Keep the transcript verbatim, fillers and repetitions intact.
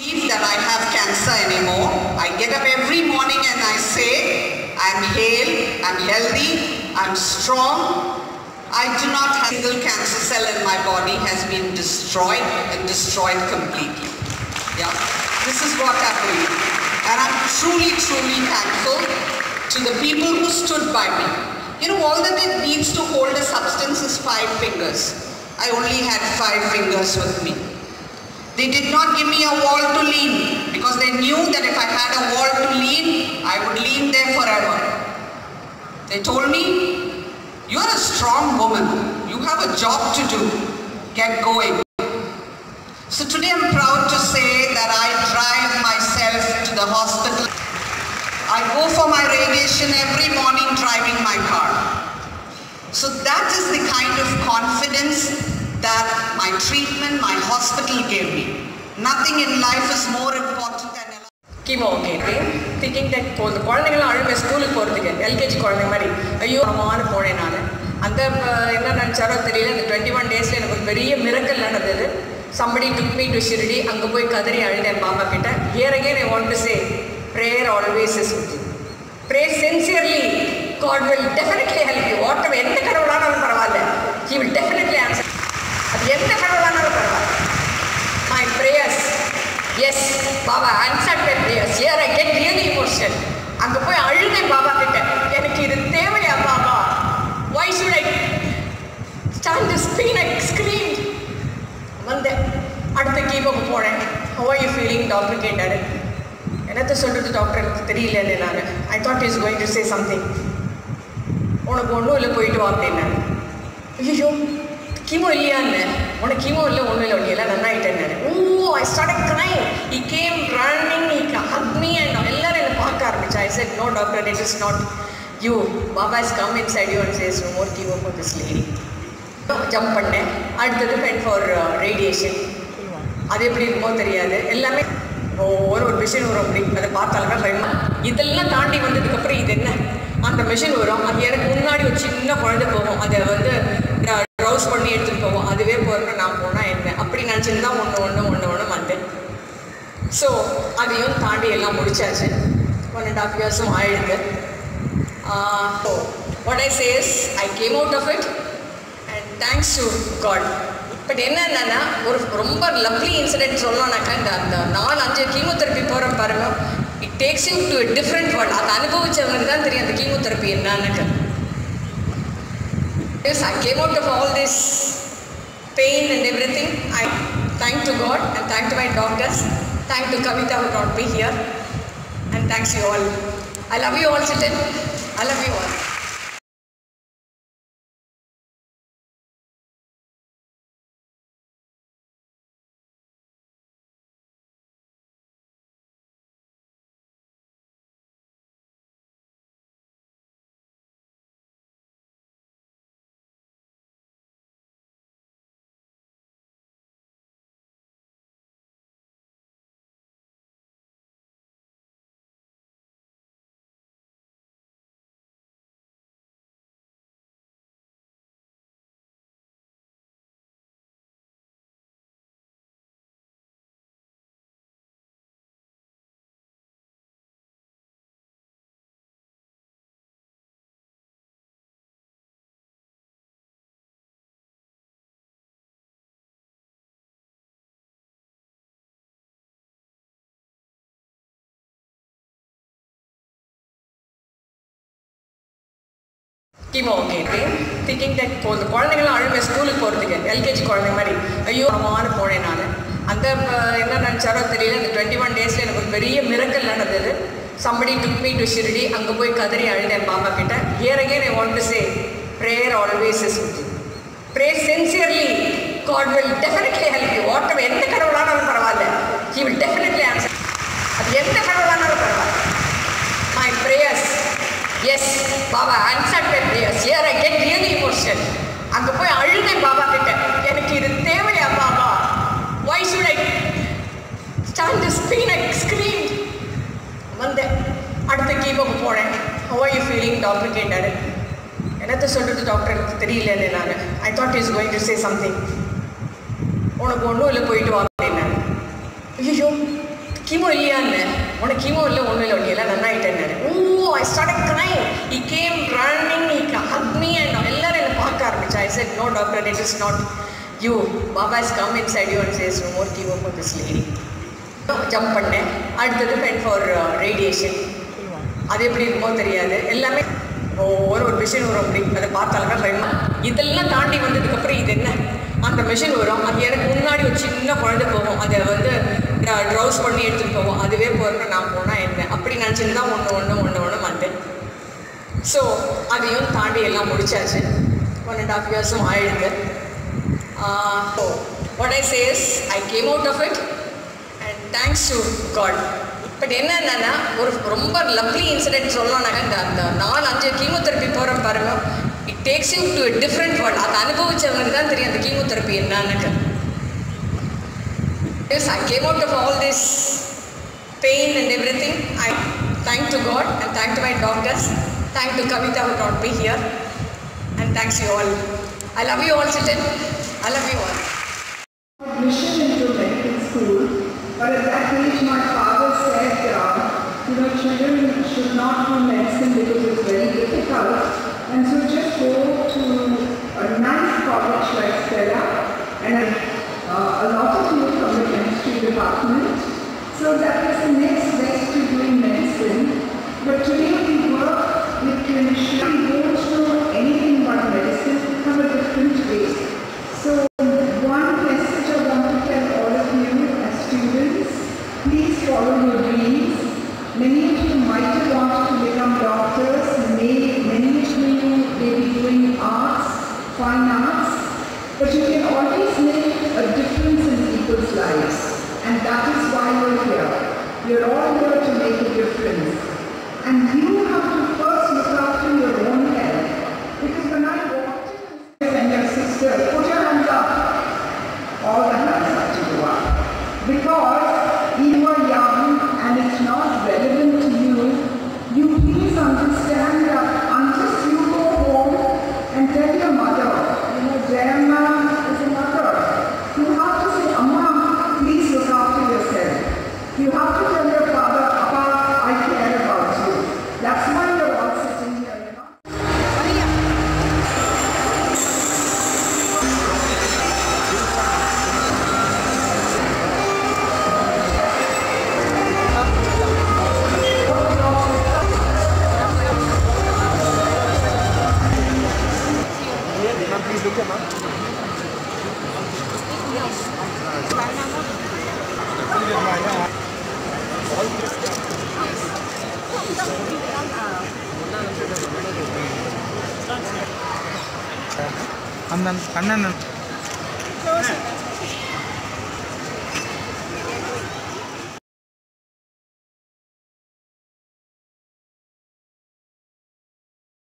believe that I have cancer anymore. I get up every morning and I say, I'm hale, I'm healthy, I'm strong. I do not have a single cancer cell in my body has been destroyed and destroyed completely. Yeah, this is what I believe. And I'm truly, truly thankful to the people who stood by me. You know, all that it needs to hold a substance is five fingers. I only had five fingers with me. They did not give me a wall to lean because they knew that if I had a wall to lean, I would lean there forever. They told me, you're a strong woman. You have a job to do. Get going. So today I'm proud to say that I drive myself to the hospital. I go for my radiation every morning driving my car. So that is the kind of confidence that my treatment, my hospital gave me. Nothing in life is more important than chemo. Okay, thinking that the குழந்தைகள் அழுவே ஸ்கூலுக்கு போறதுக்கு LKG குழந்தை மாதிரி ஐயோ அம்மானு போனேன் நான். அந்த என்ன நினைச்சாரோ தெரியல. இந்த twenty-one டேஸ்ல எனக்கு ஒரு பெரிய மிரக்கல் நடந்தது. Somebody took me to Shirdi. அங்க போய் கதறி அழுதேன் பாபா கிட்ட. Here again I want to say, prayer always is with you. Pray sincerely. God will definitely help you. Whatever எந்த கடவுளானாலும் பரவாயில்லை. He will definitely answer. அது எந்த கடவுளானாலும் பரவாயில்லை. My prayers, yes, Baba answered my prayers. Here I get really emotional. அங்க போய் அழுதேன் பாபா கிட்ட. எனக்கு இது தேவையா Baba? Why should I stand this pain? I screamed. வந்தேன். அடுத்த கீமோக்கு போனேன். How are you feeling? Doctor கேட்டாரு. என்னத்தை சொல்றது டாக்டர் எனக்கு தெரியல நான். I thought he was going to say something. உனக்கு ஒன்றும் இல்லை போயிட்டு வா அப்படின்னாரு. ஐயோ கீமோ இல்லையான்னு. உனக்கு கீமோ இல்லை ஒன்றும் இல்லை ஒன்றும் இல்லை நன்னாயிட்டேன்னாரு. ஓ I started crying. He came running, he hugged me and எல்லாரும் என்னை பார்க்க ஆரம்பிச்சா. I said, no doctor, it is not you. Baba has come inside you and says, no more chemo for this lady. Jump பண்ணேன். அடுத்தது went for radiation. அது எப்படி இருக்குமோ தெரியாது. எல்லாமே ஒரு ஒரு மிஷின் வரும் அப்படி அதை பார்த்தாலுமே பயமா. இதெல்லாம் தாண்டி வந்ததுக்கப்புறம் இது என்ன அந்த மிஷின் வரும். அது எனக்கு முன்னாடி ஒரு சின்ன குழந்தை போகும். அதை வந்து ப்ரௌஸ் பண்ணி எடுத்துகிட்டு போவோம். அதுவே போகிறேன் நான் போனால் என்ன அப்படி நினச்சிட்டு தான் ஒன்று ஒன்று ஒன்று ஒன்று வந்தேன். ஸோ அதையும் தாண்டி எல்லாம் முடிச்சாச்சு. ஒன் அண்ட் ஹாஃப் இயர்ஸும் ஆயிடுது. So what I say is I came out of it and thanks to God. But என்னென்னா ஒரு ரொம்ப லவ்லி இன்சிடென்ட் சொல்லணும்னாக்கா இந்த அந்த நாலு அஞ்சு கீமோதெரப்பி போகிற பாருங்க, it takes you to different world. அதை அனுபவிச்சவங்களுக்கு தான் தெரியும் அந்த கீமோதெரப்பி என்னன்னு. Yes, I came out of all this pain and everything. I thank to God and thank to my doctors. Thank to Kavita who brought me here. And thanks you all. I love you all, children. I love you all. chemo. Okay, thinking that the குழந்தைகள் அழுவே ஸ்கூலுக்கு போகிறதுக்கு LKG குழந்தை மாதிரி ஐயோ அம்மானு போனேன் நான். அந்த என்ன நினச்சாரோ தெரியல. இந்த twenty-one டேஸில் எனக்கு ஒரு பெரிய மிரக்கல் நடந்தது. Somebody took me to Shirdi. அங்கே போய் கதறி அழுதேன் பாபா கிட்ட. Here again I want to say, prayer always is with you. Pray sincerely. God will definitely help you. Whatever எந்த கடவுளானாலும் பரவாயில்லை. He will definitely answer. அது எந்த கடவுளானாலும் பரவாயில்லை. My prayers, yes, Baba answered my prayers. Here I get really emotional. அங்கே போய் அழுதேன் பாபா கிட்ட. எனக்கு இது தேவையா Baba? Why should I stand this pain? I screamed. வந்தேன். அடுத்த கீமோக்கு போனேன். How are you feeling? Doctor கேட்டாரு. என்னத்தை சொல்றது டாக்டர் எனக்கு தெரியல நான். I thought he was going to say something. உனக்கு ஒன்றும் இல்லை போயிட்டு வா அப்படின்னாரு. ஐயோ chemo இல்லையான்னு உனக்கு chemo இல்லை ஒன்றும் இல்லை ஒன்றும் எல்லாம் நன்னாயிட்டேன்னு. Oh, I started crying. He came running, he hugged me and எல்லாரும் என்னை பார்க்க ஆரம்பிச்சு. I said, no doctor, it is not you. Baba has come inside you and says, no more chemo for this lady. Jump பண்ணேன். அடுத்தது went for uh, radiation. அது எப்படி இருக்குமோ தெரியாது. எல்லாமே ஒரு ஒரு மிஷின் வரும் அப்படி அதை பார்த்தாலுமே பயமா. இதெல்லாம் தாண்டி வந்ததுக்கப்புறம் இது என்ன அந்த மிஷின் வரும். அது எனக்கு முன்னாடி ஒரு சின்ன குழந்தை போகும். அதை வந்து ட்ரௌஸ் பண்ணி எடுத்துகிட்டு போவோம். அதுவே போகிறப்ப நான் போனால் என்ன அப்படி நினச்சிட்டு தான் ஒன்று ஒன்று ஒன்று ஒன்று வந்தேன். ஸோ அதையும் தாண்டி எல்லாம் முடிச்சாச்சு. ஒன் அண்ட் ஹாஃப் இயர்ஸும் ஆயிடுது. So what I says I came out of it and thanks to God. But என்னென்னா ஒரு ரொம்ப லவ்லி இன்சிடென்ட் சொல்லணும்னாக்க இந்த அந்த நாலு அஞ்சு கீமோதெரப்பி போகிறோம் பாருங்க, it takes you to a different world. அதை அனுபவிச்சவங்களுக்கு தான் தெரியும் அந்த கீமோதெரப்பி என்னன்னு. Yes, I came out of all this pain and everything. I thank to God and thank to my doctors. Thank to Kavita who brought me here. And thanks you all. I love you all, children. I love you all. Admission into medical school, but at that age my father said, uh, you know, children should not do medicine because it's very difficult, and so just go to a nice college like Stella, and uh, a lot of you from the chemistry department, so that is the next best to doing medicine. But today we work with clinicians who don't know anything about medicine from a different way. So one message I want to tell all of you as students, please follow your dreams. Many of you might have wanted to become doctors, may, many of you may be doing arts, fine arts, but you can always make a difference in people's lives, and that is why you're here. You're all here to make a difference, and you have to first look after your own health, because when I walked in and your sister, put your hands up, all the hands have to go up, because you are young and it's not relevant to you. You please understand that unless you go home and tell your mother, you know, Jayamma is a mother, you have to say, Amma, please look after yourself. You have to tell your father, Appa, I care about you. That's why you're all sitting here, you know. Anan, anan.